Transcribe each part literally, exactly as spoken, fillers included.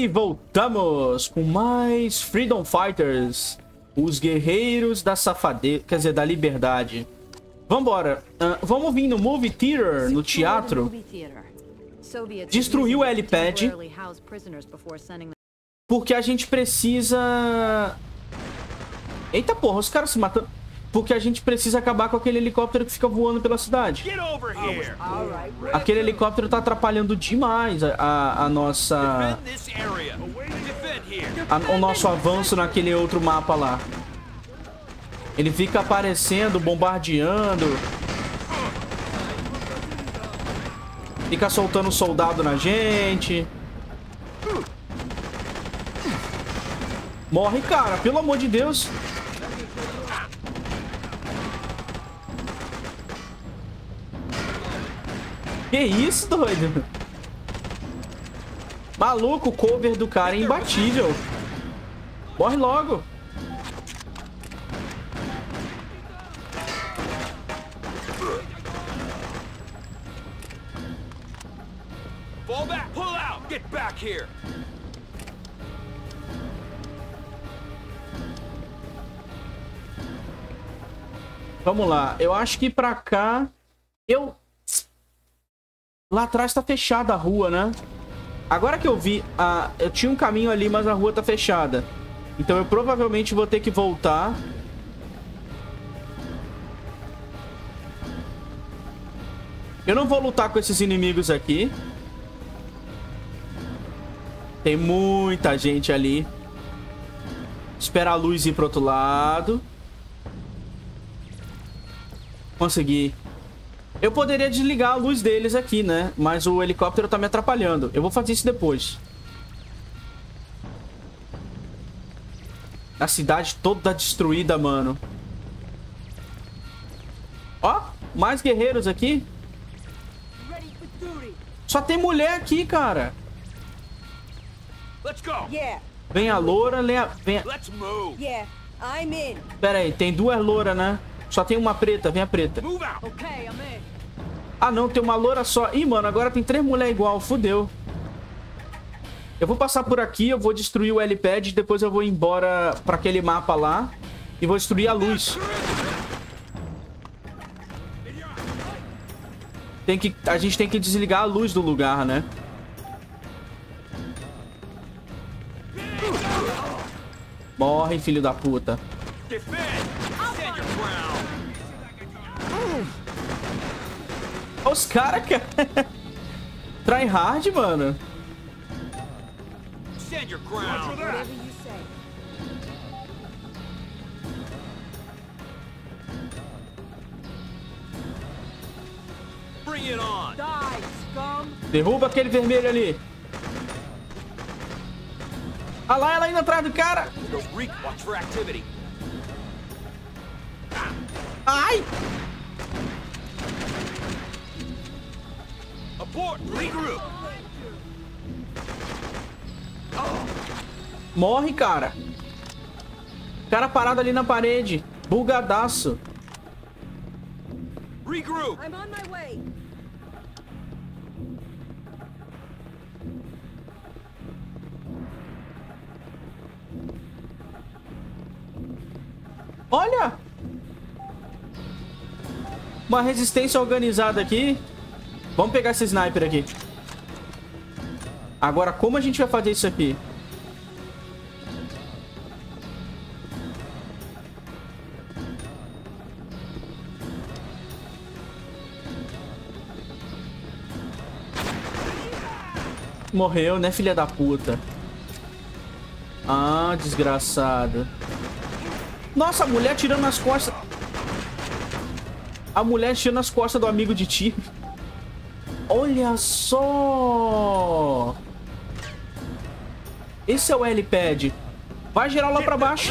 E voltamos com mais Freedom Fighters. Os guerreiros da safadeza, quer dizer, da liberdade. Vambora. Uh, vamos vir no Movie Theater, no teatro. Destruir o helipad. Porque a gente precisa... Eita porra, os caras se matando. Porque a gente precisa acabar com aquele helicóptero que fica voando pela cidade. Aquele helicóptero tá atrapalhando demais a, a, a nossa... A, o nosso avanço naquele outro mapa lá. Ele fica aparecendo, bombardeando. Fica soltando soldado na gente. Morre, cara, pelo amor de Deus. Que isso, doido? Maluco, o cover do cara é imbatível. Morre logo. Fall back, pull out, get back here. Vamos lá. Eu acho que pra cá... Eu... Lá atrás tá fechada a rua, né? Agora que eu vi... Ah, eu tinha um caminho ali, mas a rua tá fechada. Então eu provavelmente vou ter que voltar. Eu não vou lutar com esses inimigos aqui. Tem muita gente ali. Esperar a luz ir pro outro lado. Consegui. Eu poderia desligar a luz deles aqui, né? Mas o helicóptero tá me atrapalhando. Eu vou fazer isso depois. A cidade toda destruída, mano. Ó, mais guerreiros aqui. Só tem mulher aqui, cara. Vem a loura, vem a... Vem a... Pera aí, tem duas louras, né? Só tem uma preta, vem a preta. Ah, não, tem uma loura só. Ih, mano, agora tem três mulheres igual, fudeu. Eu vou passar por aqui, eu vou destruir o helipad, depois eu vou embora pra aquele mapa lá e vou destruir a luz. Tem que, a gente tem que desligar a luz do lugar, né? Morre, filho da puta. Os caras, cara. Try hard, mano. Derruba aquele vermelho ali. Ah lá, ela indo atrás do cara. Ai! Morre, cara. Cara parado ali na parede. Bugadaço. Regroup. I'm on my way. Olha! Uma resistência organizada aqui. Vamos pegar esse sniper aqui. Agora, como a gente vai fazer isso aqui? Morreu, né, filha da puta? Ah, desgraçado. Nossa, a mulher tirando nas costas. A mulher tirando nas costas do amigo de tiro. Olha só. Esse é o helipad. Vai gerar lá pra baixo.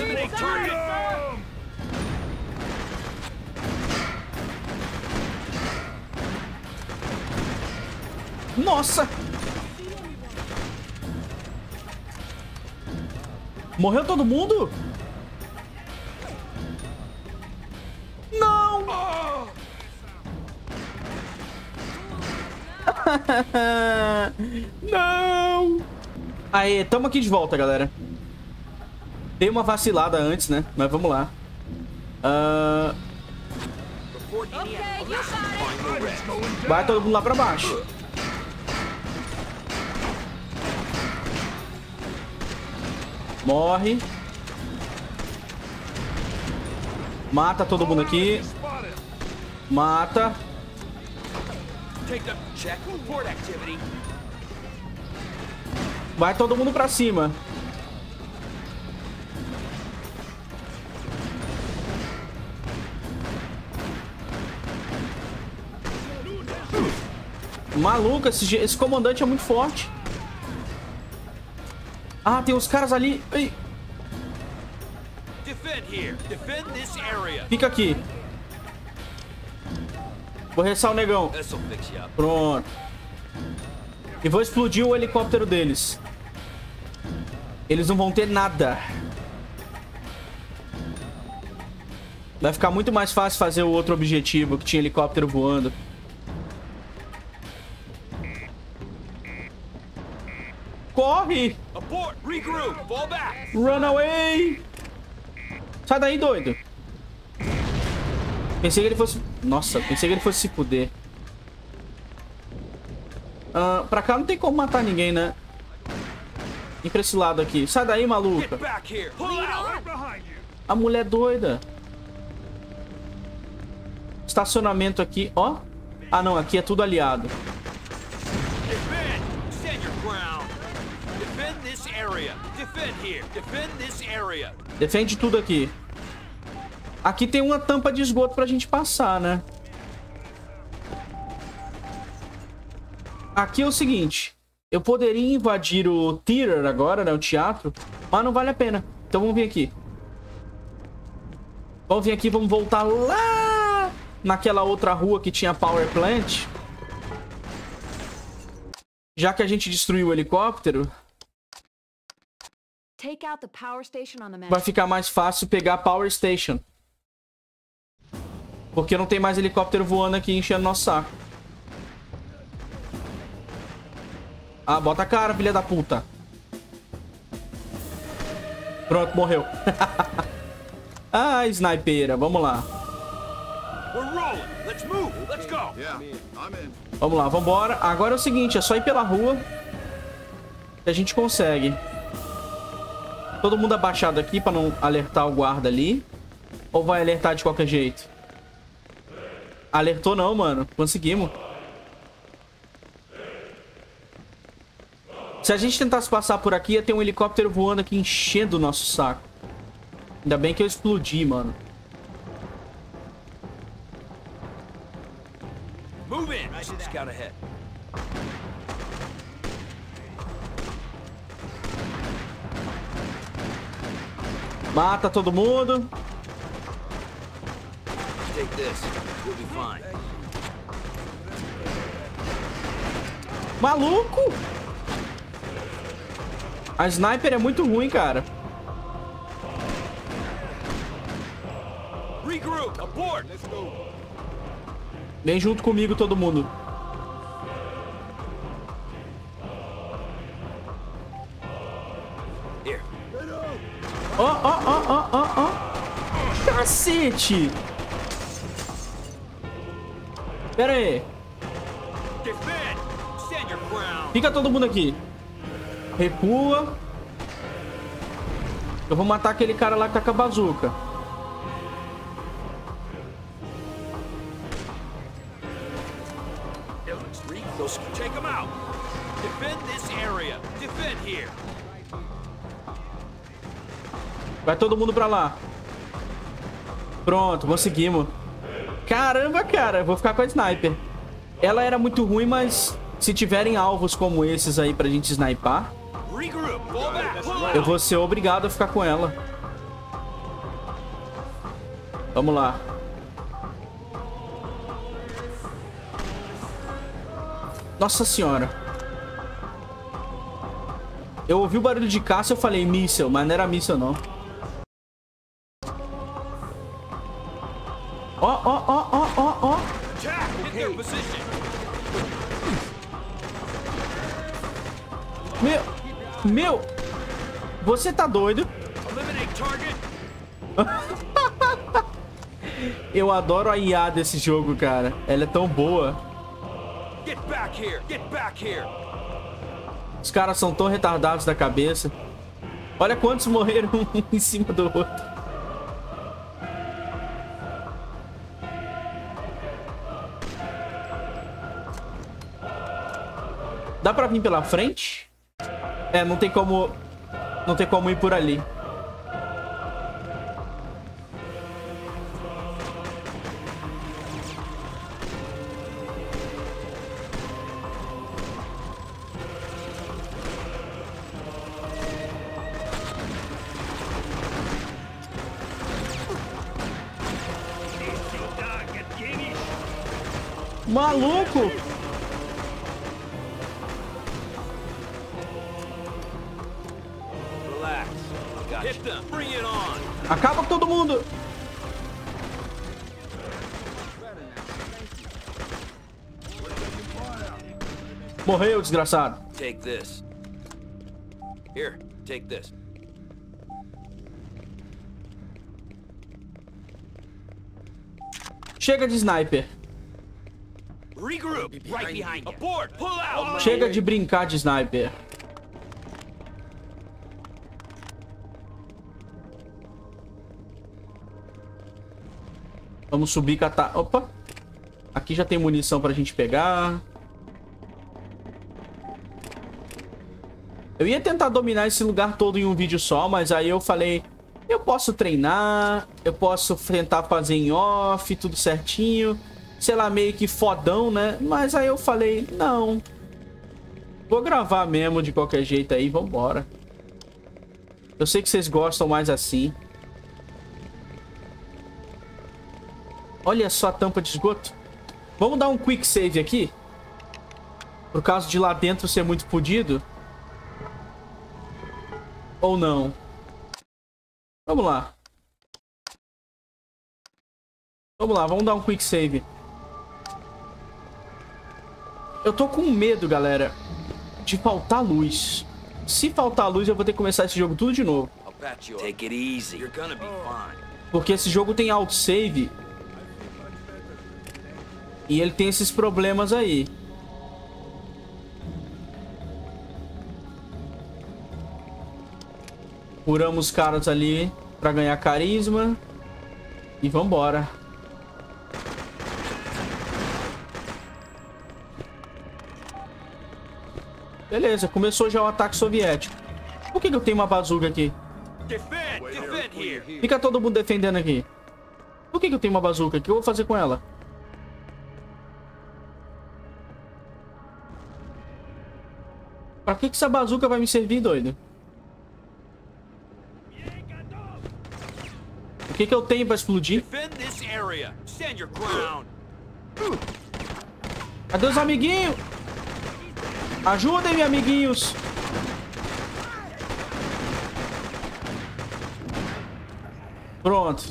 Nossa. Morreu todo mundo? Não! Não! Aê, tamo aqui de volta, galera. Dei uma vacilada antes, né? Mas vamos lá. Uh... Vai todo mundo lá pra baixo. Morre. Mata todo mundo aqui. Mata. Vai todo mundo pra cima. Maluco, esse, esse comandante é muito forte. Ah, tem os caras ali. Ei. Fica aqui. Vou ressar o negão. Pronto. E vou explodir o helicóptero deles. Eles não vão ter nada. Vai ficar muito mais fácil fazer o outro objetivo, que tinha helicóptero voando. Corre! Run away! Sai daí, doido. Pensei que ele fosse... Nossa, pensei que ele fosse se fuder. Uh, pra cá não tem como matar ninguém, né? E pra esse lado aqui. Sai daí, maluca. A mulher doida. Estacionamento aqui, ó. Ah, não. Aqui é tudo aliado. Defende tudo aqui. Aqui tem uma tampa de esgoto pra gente passar, né? Aqui é o seguinte. Eu poderia invadir o theater agora, né? O teatro. Mas não vale a pena. Então vamos vir aqui. Vamos vir aqui, vamos voltar lá naquela outra rua que tinha power plant. Já que a gente destruiu o helicóptero, vai ficar mais fácil pegar a power station. Porque não tem mais helicóptero voando aqui enchendo nosso saco. Ah, bota a cara, filha da puta. Pronto, morreu. Ah, snipeira, vamos lá. Vamos lá, vambora. Agora é o seguinte, é só ir pela rua que a gente consegue. Todo mundo abaixado aqui pra não alertar o guarda ali. Ou vai alertar de qualquer jeito? Alertou não, mano. Conseguimos. Se a gente tentasse passar por aqui, ia ter um helicóptero voando aqui enchendo o nosso saco. Ainda bem que eu explodi, mano. Move in. Scout ahead. Mata todo mundo. Take this. We'll be fine. Maluco! A sniper é muito ruim, cara. Regroup, abort. Vem junto comigo, todo mundo. Ó, ó, ó, ó, ó, ó. Cacete! Pera aí. Fica todo mundo aqui. Recua. Eu vou matar aquele cara lá que tá com a bazuca. Vai todo mundo pra lá. Pronto, conseguimos. Caramba, cara, eu vou ficar com a sniper. Ela era muito ruim, mas se tiverem alvos como esses aí pra gente snipar, eu vou ser obrigado a ficar com ela. Vamos lá. Nossa senhora. Eu ouvi o barulho de caça e eu falei míssel, mas não era míssel não. Ó, ó, ó, ó, ó, ó. Meu. Meu, você tá doido? Eliminate target. Eu adoro a I A desse jogo, cara. Ela é tão boa. Get back here. Get back here. Os caras são tão retardados da cabeça. Olha quantos morreram um em cima do outro. Dá pra vir pela frente? É, não tem como... Não tem como ir por ali. Maluco! Relax. Hit them. Bring it on. Acaba com todo mundo! Morreu, desgraçado. Take this. Here, take this. Chega de sniper. Regroup. Right behind you. Abort. Pull out. Chega de brincar de sniper. Vamos subir e catar. Opa. Aqui já tem munição pra gente pegar. Eu ia tentar dominar esse lugar todo em um vídeo só, mas aí eu falei... Eu posso treinar, eu posso tentar fazer em off, tudo certinho. Sei lá, meio que fodão, né? Mas aí eu falei, não. Vou gravar mesmo de qualquer jeito aí, vambora. Eu sei que vocês gostam mais assim. Olha só a tampa de esgoto. Vamos dar um quick save aqui. Por causa de lá dentro ser muito fodido. Ou não? Vamos lá. Vamos lá, vamos dar um quick save. Eu tô com medo, galera, de faltar luz. Se faltar luz, eu vou ter que começar esse jogo tudo de novo. Take it easy. You're gonna be fine. Porque esse jogo tem autosave. E ele tem esses problemas aí. Curamos os caras ali pra ganhar carisma. E vambora. Beleza, começou já o ataque soviético. Por que que eu tenho uma bazuca aqui? Defend. Defend here. Fica todo mundo defendendo aqui. Por que que eu tenho uma bazuca? O que eu vou fazer com ela? Pra que que essa bazuca vai me servir, doido? O que que eu tenho pra explodir? Defend this area. Stand your ground. Cadê os amiguinhos? Ajudem-me, amiguinhos. Pronto.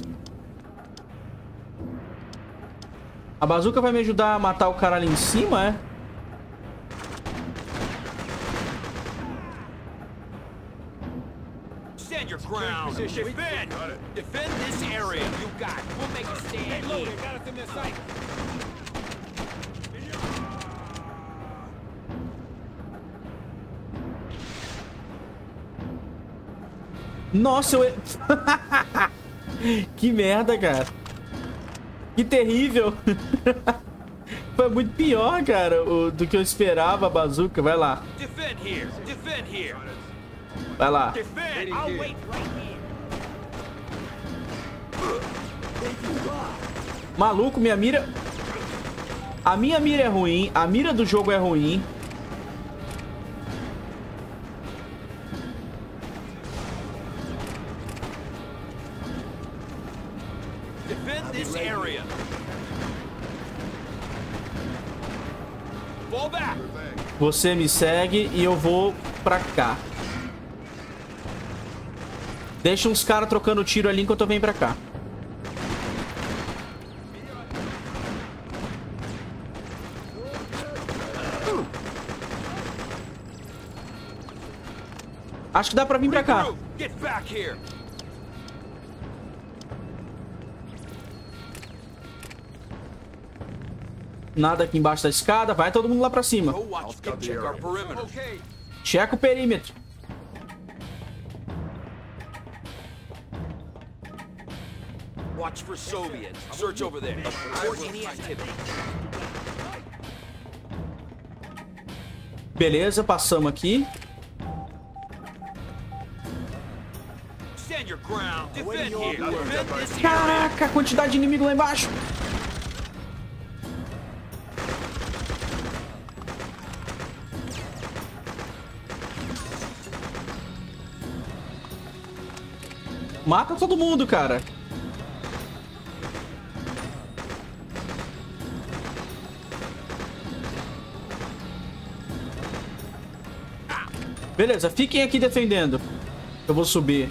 A bazuca vai me ajudar a matar o cara ali em cima, é? Stand your ground. Defend. Defend this area. You got it. We'll make a stand. Hey, look, got us in this sight. Nossa, eu... Que merda, cara. Que terrível. Foi muito pior, cara, o, do que eu esperava a bazuca. Vai lá. Defend here. Defend here. Vai lá. Defend. I'll wait right here. Maluco, minha mira... A minha mira é ruim. A mira do jogo é ruim. Defend this area. Fall back. Você me segue e eu vou pra cá. Deixa uns caras trocando tiro ali enquanto eu venho pra cá. Acho que dá pra vir pra cá. Regroup. Get back here. Nada aqui embaixo da escada. Vai todo mundo lá pra cima. Go watch. Go check our perimeter. Okay. Checa o perímetro. Watch for Soviets. Search over there. Report any activity. Beleza, passamos aqui. Stand your ground. Defend here. Defend this area. Caraca, a quantidade de inimigo lá embaixo. Mata todo mundo, cara. Beleza, fiquem aqui defendendo. Eu vou subir.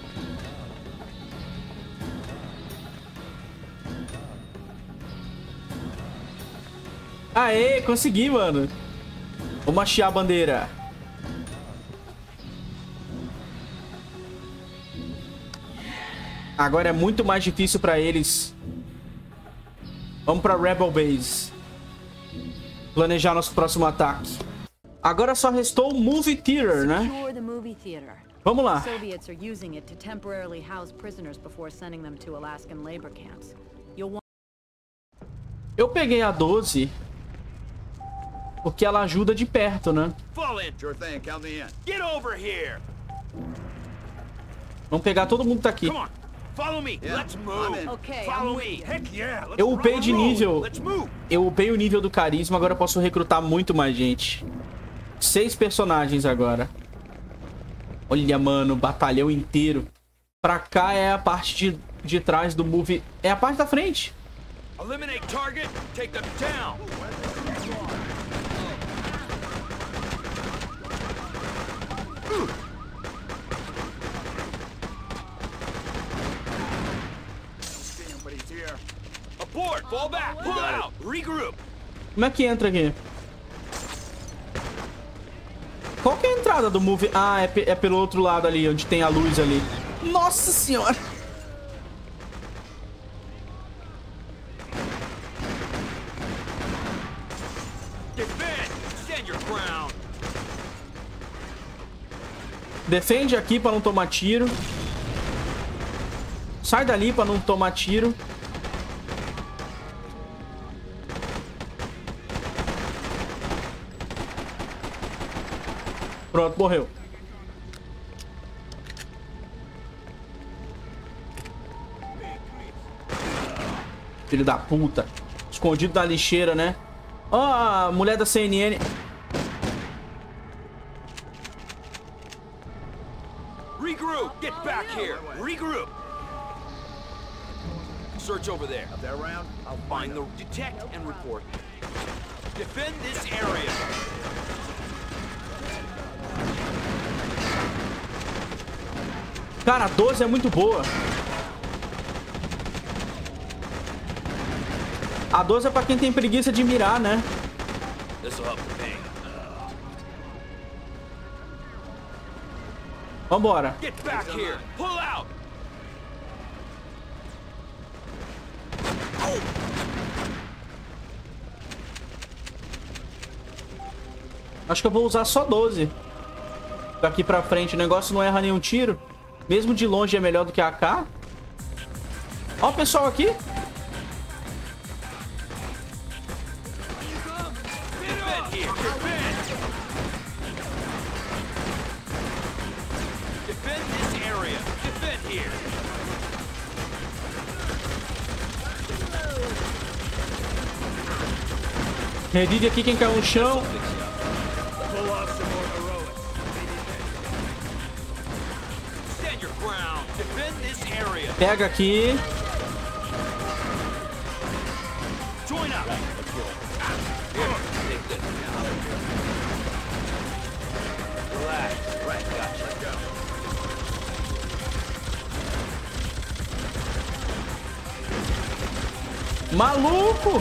Aê, consegui, mano. Vamos hastear a bandeira. Agora é muito mais difícil pra eles. Vamos pra Rebel Base. Planejar nosso próximo ataque. Agora só restou o Movie Theater, né? Vamos lá. Soviets are using it to temporarily house prisoners before sending them to Alaskan labor camps. You'll want... Eu peguei a doze porque ela ajuda de perto, né? Fall in. Sure thing. Count me in. Get over here. Vamos pegar todo mundo que tá aqui. Come on. Follow me. Let's move. Okay, Follow I'm me. Heck yeah. Let's Eu upei de rock and roll. nível. Let's move. Eu upei o nível do carisma, agora eu posso recrutar muito mais gente. Seis personagens agora. Olha, mano, batalhão inteiro. Pra cá é a parte de, de trás do movie. É a parte da frente. Eliminate target. Take them down. Abort. Fall back. Pull out. Regroup. Como é que entra aqui? Qual que é a entrada do movie? Ah, é, pe é pelo outro lado ali, onde tem a luz ali. Nossa senhora! Defend. Stand your ground. Defende aqui pra não tomar tiro. Sai dali pra não tomar tiro. Pronto, morreu. Filho da puta. Escondido da lixeira, né? Ó, a mulher da C N N. Regroup. Get back here. Regroup. Search over there. Up that round. I'll find the detect and report. Defend this area. Cara, a doze é muito boa. A doze é pra quem tem preguiça de mirar, né? This'll help the pain. Vambora. Get back here. Pull out. Acho que eu vou usar só doze. Daqui pra frente o negócio não erra nenhum tiro. Mesmo de longe é melhor do que a A K. Ó o pessoal aqui. Defend here. Defend. Defend this area. Defend here. Revive aqui quem caiu no chão. Pull off some more heroics. Stand your ground. Defend this area. Pega aqui. Join up. Here, take this. Relax. Right, gotcha. Let's go. Maluco!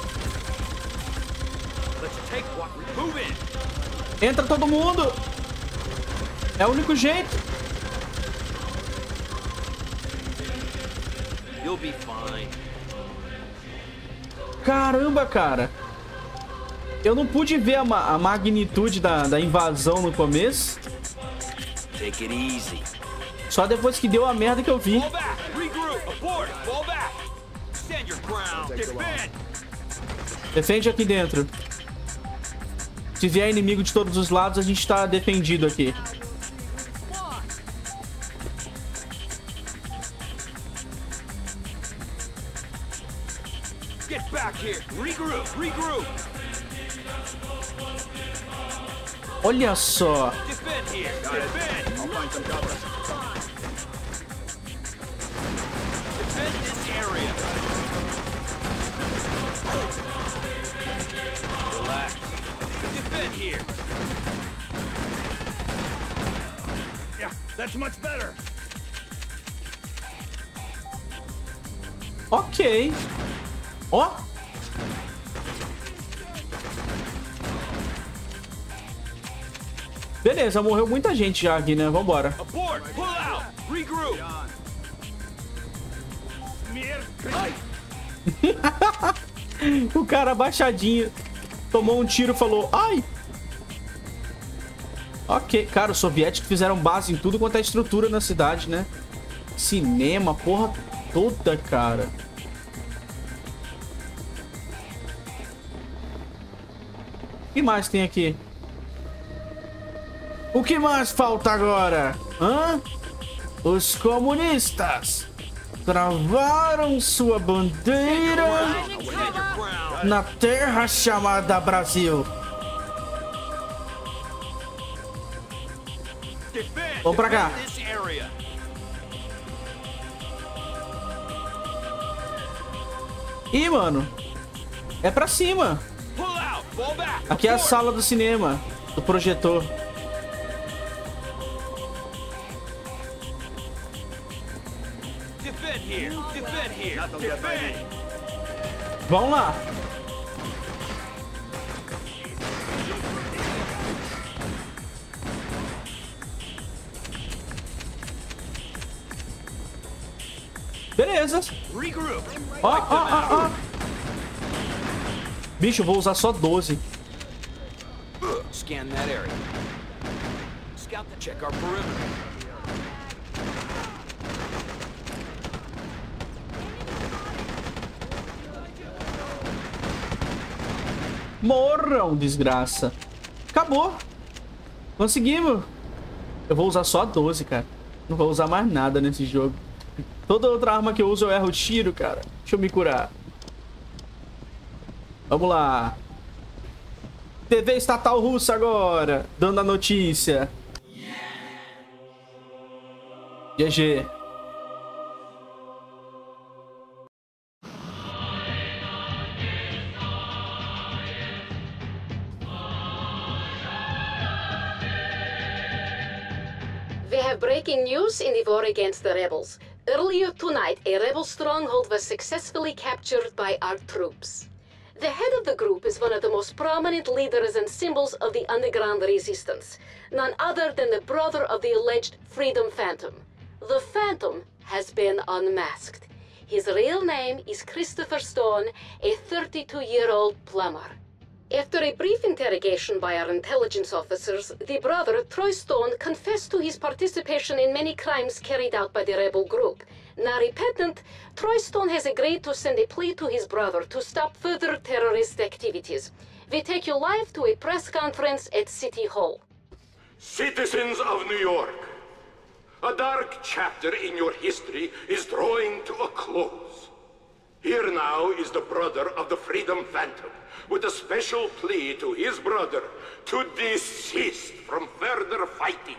Let's take what we move in. Entra todo mundo! É o único jeito. You'll be fine. Caramba, cara. Eu não pude ver a, ma a magnitude da, da invasão no começo. Take it easy. Só depois que deu a merda que eu vi. Fall back. Regroup. Abort. Fall back. Stand your ground. Defend. Defende aqui dentro. Se vier inimigo de todos os lados, a gente tá defendido aqui. Get back here. Regroup. Regroup. Olha só. Defend here. Defend. I'll find some cover. Defend this area. Relax. Defend here. Yeah, that's much better. Ok. Ó. Beleza, morreu muita gente já aqui, né? Vambora. Abort. Pull out. Regroup. O cara abaixadinho tomou um tiro e falou: ai! Ok, cara, os soviéticos fizeram base em tudo quanto é estrutura na cidade, né? Cinema, porra toda, cara. O que mais tem aqui? O que mais falta agora? Hã? Os comunistas travaram sua bandeira Stand your ground. na terra chamada Brasil. Defend. Vamos pra cá. Defend this area. Ih, mano. É pra cima. Pull out. Fall back. Aqui é a Abort. sala do cinema, do projetor. Defend here. Defend here. Nothing get by me. Defend. Vamos lá. Beleza. Regroup. Ó, ó, ó, ó. Bicho, eu vou usar só doze. Scan that area. Scout to check our perimeter. Morram, desgraça. Acabou. Conseguimos. Eu vou usar só doze, cara. Não vou usar mais nada nesse jogo. Toda outra arma que eu uso eu erro o tiro, cara. Deixa eu me curar. Vamos lá. T V estatal russa agora. Dando a notícia. G G. We have breaking news in the war against the rebels. Earlier tonight, a rebel stronghold was successfully captured by our troops. The head of the group is one of the most prominent leaders and symbols of the underground resistance, none other than the brother of the alleged Freedom Phantom. The Phantom has been unmasked. His real name is Christopher Stone, a thirty-two-year-old plumber. After a brief interrogation by our intelligence officers, the brother, Troy Stone, confessed to his participation in many crimes carried out by the rebel group. Now repentant, Troy Stone has agreed to send a plea to his brother to stop further terrorist activities. We take you live to a press conference at City Hall. Citizens of New York, a dark chapter in your history is drawing to a close. Here now is the brother of the Freedom Phantom, with a special plea to his brother to desist from further fighting.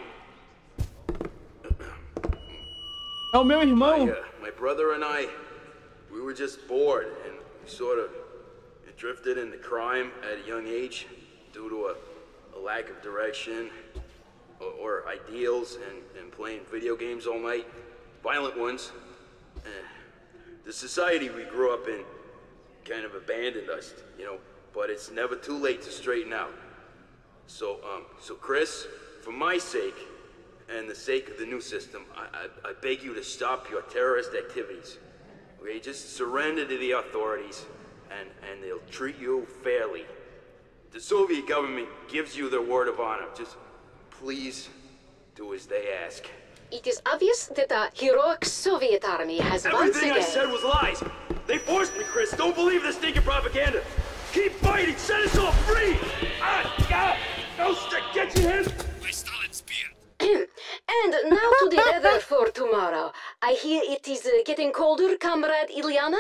É o meu irmão. My, uh, my brother and I, we were just bored, and we sort of drifted into crime at a young age due to a, a lack of direction or, or ideals and, and playing video games all night, violent ones. Uh, the society we grew up in kind of abandoned us, you know, but it's never too late to straighten out. So, um, so Chris, for my sake, and the sake of the new system, I, I, I beg you to stop your terrorist activities. Okay, just surrender to the authorities, and, and they'll treat you fairly. The Soviet government gives you their word of honor. Just please do as they ask. It is obvious that the heroic Soviet army has once Everything again... I said was lies. They forced me, Chris. Don't believe this stinking propaganda. Keep fighting. Set us all free. Ah, ah, no, stick. Get your hands. My Stalin spear. And now to the weather for tomorrow. I hear it is uh, getting colder, comrade Ilyana?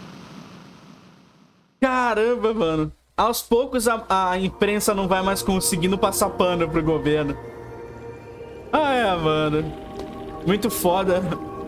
Caramba, mano. Aos poucos a, a imprensa não vai mais conseguindo passar pano pro governo. Ah, é, mano. Muito foda.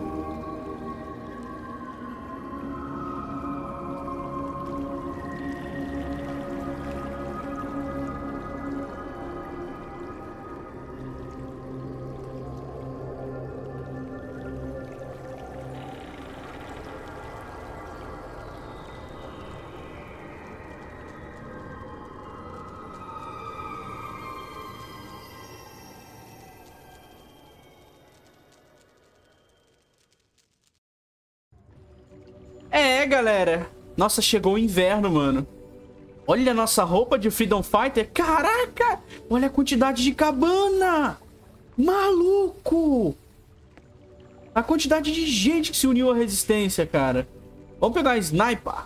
É, galera. Nossa, chegou o inverno, mano. Olha a nossa roupa de Freedom Fighter. Caraca! Olha a quantidade de cabana! Maluco! A quantidade de gente que se uniu à resistência, cara. Vamos pegar a sniper.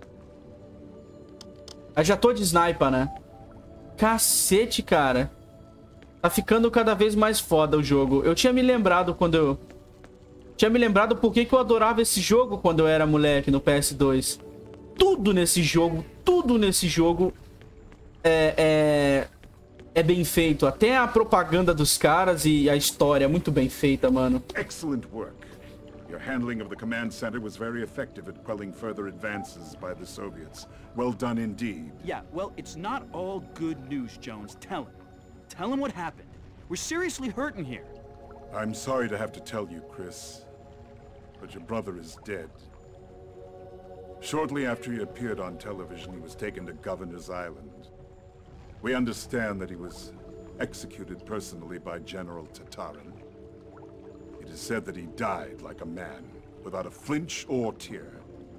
Eu já tô de sniper, né? Cacete, cara. Tá ficando cada vez mais foda o jogo. Eu tinha me lembrado quando eu... Tinha me lembrado por que que eu adorava esse jogo quando eu era moleque no P S dois. Tudo nesse jogo, tudo nesse jogo é, é, é bem feito. Até a propaganda dos caras e a história é muito bem feita, mano. Excellent work. Your handling of the command center was very effective at quelling further advances by the Soviets. Well done indeed. Yeah, well, it's not all good news, Jones. Tell him. Tell him what happened. We're seriously hurting here. I'm sorry to have to tell you, Chris, but your brother is dead. Shortly after he appeared on television, he was taken to Governor's Island. We understand that he was executed personally by General Tatarin. It is said that he died like a man, without a flinch or tear.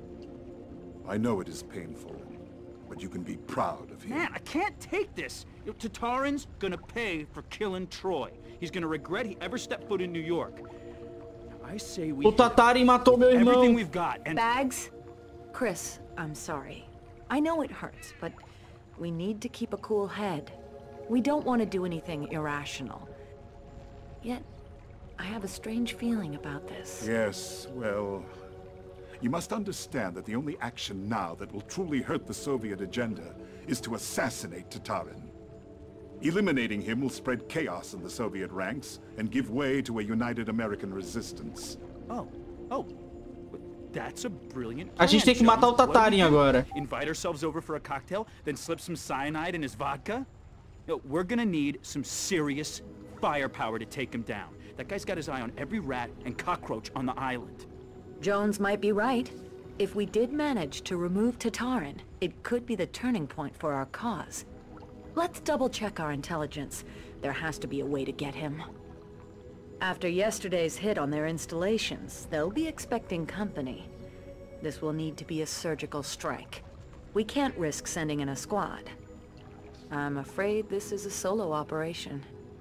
I know it is painful, but you can be proud of him. Man, I can't take this. You know, Tatarin's gonna pay for killing Troy. He's gonna regret he ever stepped foot in New York. I say we O Tatarin matou meu irmão. everything we've got and Bags? Chris, I'm sorry. I know it hurts, but we need to keep a cool head. We don't want to do anything irrational. Yet, I have a strange feeling about this. Yes, well, you must understand that the only action now that will truly hurt the Soviet agenda is to assassinate Tatarin. Eliminating him will spread chaos in the Soviet ranks and give way to a united American resistance. Oh, oh. That's a brilliant A gente tem que matar o Jones. What do we Tatarin do? agora. Invite ourselves over for a cocktail, then slip some cyanide in his vodka? No, we're gonna need some serious firepower to take him down. That guy's got his eye on every rat and cockroach on the island. Jones might be right. If we did manage to remove Tatarin, it could be the turning point for our cause. Let's double-check our intelligence. There has to be a way to get him. After yesterday's hit on their installations, they'll be expecting company. This will need to be a surgical strike. We can't risk sending in a squad. I'm afraid this is a solo operation.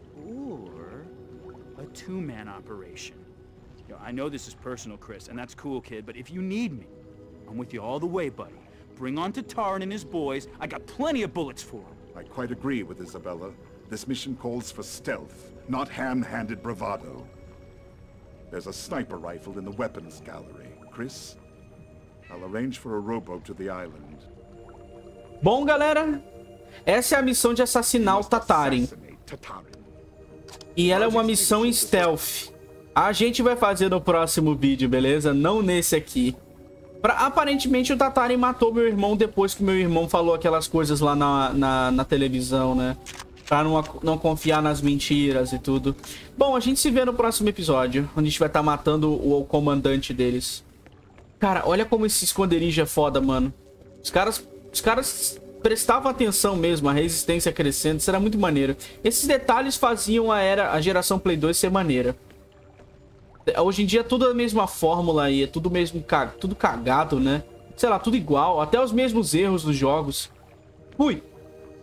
Or a two-man operation. You know, I know this is personal, Chris, and that's cool, kid, but if you need me, I'm with you all the way, buddy. Bring on Tatarin and his boys. I got plenty of bullets for them. I quite agree with Isabella. This mission calls for stealth, not ham-handed bravado. There's a sniper rifle in the weapons gallery. Chris, I'll arrange for a rowboat to the island. Bom, galera, essa é a missão de assassinar o Tatarin. E ela é uma missão em stealth. A gente vai fazer no próximo vídeo, beleza? Não nesse aqui. Pra, aparentemente o Tatarin matou meu irmão depois que meu irmão falou aquelas coisas lá na, na, na televisão, né? Pra não, não confiar nas mentiras e tudo. Bom, a gente se vê no próximo episódio, onde a gente vai estar matando o, o comandante deles. Cara, olha como esse esconderijo é foda, mano. Os caras, os caras prestava atenção mesmo, a resistência crescendo, isso era muito maneiro. Esses detalhes faziam a era, a geração Play dois ser maneira. Hoje em dia é tudo a mesma fórmula aí, é tudo mesmo, tudo cagado, né? Sei lá, tudo igual, até os mesmos erros dos jogos. Fui!